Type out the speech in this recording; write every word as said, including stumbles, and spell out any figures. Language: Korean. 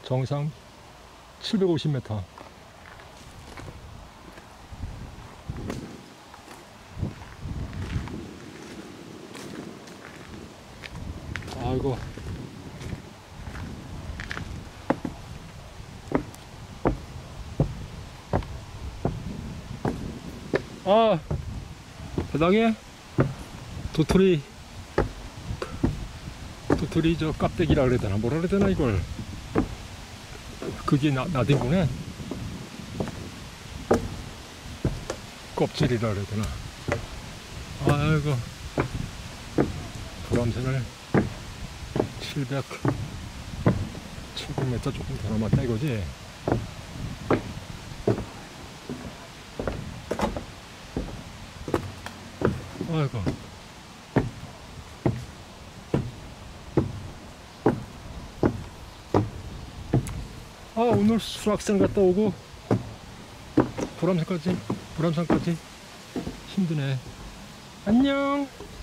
정상 칠백오십 미터. 아이고. 아, 바닥에 도토리, 도토리 저 껍데기라 그래야 되나, 뭐라 그래야 되나, 이걸. 그게 나, 나대구네. 껍질이라 그래야 되나. 아이고. 도람선을 칠백, 칠백 미터 조금 더 남았다 이거지. 아이고. 아, 오늘 수락산 갔다 오고 보람산까지 보람산까지 힘드네. 안녕.